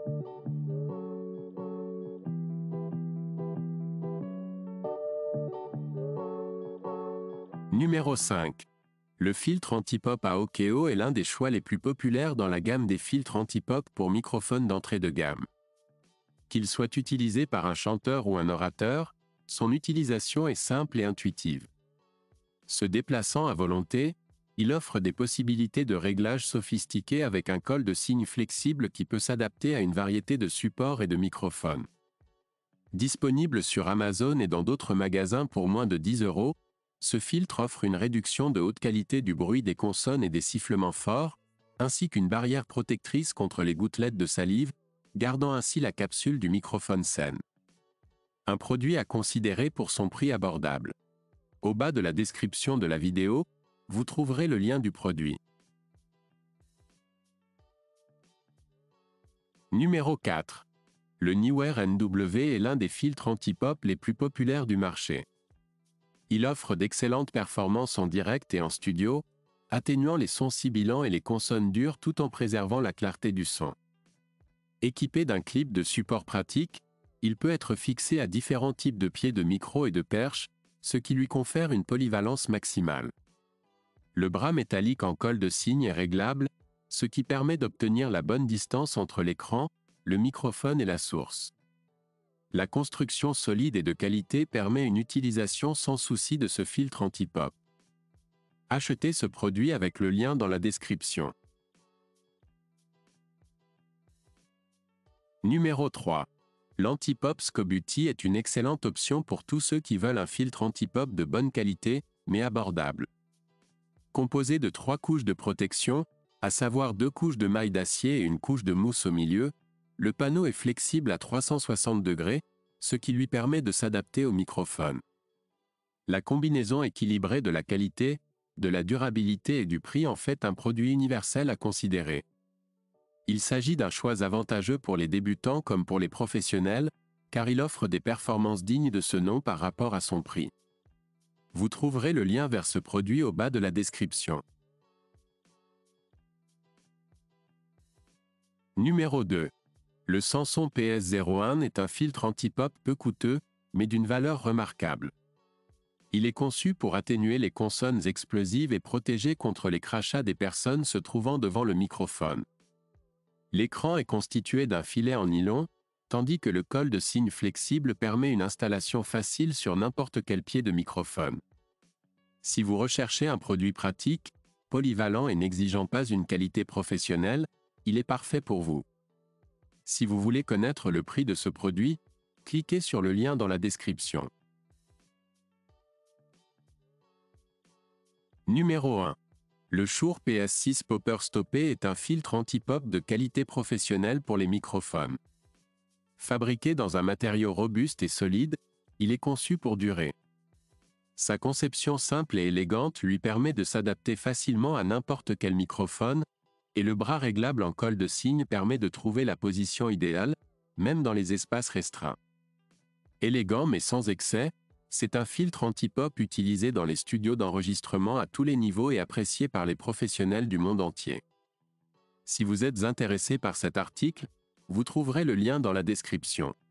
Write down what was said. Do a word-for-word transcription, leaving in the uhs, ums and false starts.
Numéro cinq. Le filtre anti-pop à Okeo est l'un des choix les plus populaires dans la gamme des filtres anti-pop pour microphone d'entrée de gamme. Qu'il soit utilisé par un chanteur ou un orateur, son utilisation est simple et intuitive. Se déplaçant à volonté, il offre des possibilités de réglage sophistiquées avec un col de cygne flexible qui peut s'adapter à une variété de supports et de microphones. Disponible sur Amazon et dans d'autres magasins pour moins de dix euros, ce filtre offre une réduction de haute qualité du bruit des consonnes et des sifflements forts, ainsi qu'une barrière protectrice contre les gouttelettes de salive, gardant ainsi la capsule du microphone saine. Un produit à considérer pour son prix abordable. Au bas de la description de la vidéo, vous trouverez le lien du produit. Numéro quatre. Le Neewer N W est l'un des filtres anti-pop les plus populaires du marché. Il offre d'excellentes performances en direct et en studio, atténuant les sons sibilants et les consonnes dures tout en préservant la clarté du son. Équipé d'un clip de support pratique, il peut être fixé à différents types de pieds de micro et de perche, ce qui lui confère une polyvalence maximale. Le bras métallique en colle de cygne est réglable, ce qui permet d'obtenir la bonne distance entre l'écran, le microphone et la source. La construction solide et de qualité permet une utilisation sans souci de ce filtre anti-pop. Achetez ce produit avec le lien dans la description. Numéro trois. L'Anti-Pop Scobuti est une excellente option pour tous ceux qui veulent un filtre anti-pop de bonne qualité, mais abordable. Composé de trois couches de protection, à savoir deux couches de maille d'acier et une couche de mousse au milieu, le panneau est flexible à trois cent soixante degrés, ce qui lui permet de s'adapter au microphone. La combinaison équilibrée de la qualité, de la durabilité et du prix en fait un produit universel à considérer. Il s'agit d'un choix avantageux pour les débutants comme pour les professionnels, car il offre des performances dignes de ce nom par rapport à son prix. Vous trouverez le lien vers ce produit au bas de la description. Numéro deux. Le Samson P S zéro un est un filtre anti-pop peu coûteux, mais d'une valeur remarquable. Il est conçu pour atténuer les consonnes explosives et protéger contre les crachats des personnes se trouvant devant le microphone. L'écran est constitué d'un filet en nylon, tandis que le col de cygne flexible permet une installation facile sur n'importe quel pied de microphone. Si vous recherchez un produit pratique, polyvalent et n'exigeant pas une qualité professionnelle, il est parfait pour vous. Si vous voulez connaître le prix de ce produit, cliquez sur le lien dans la description. Numéro un. Le Shure P S six Popper Stoppé est un filtre anti-pop de qualité professionnelle pour les microphones. Fabriqué dans un matériau robuste et solide, il est conçu pour durer. Sa conception simple et élégante lui permet de s'adapter facilement à n'importe quel microphone, et le bras réglable en colle de cygne permet de trouver la position idéale, même dans les espaces restreints. Élégant mais sans excès, c'est un filtre anti-pop utilisé dans les studios d'enregistrement à tous les niveaux et apprécié par les professionnels du monde entier. Si vous êtes intéressé par cet article, vous trouverez le lien dans la description.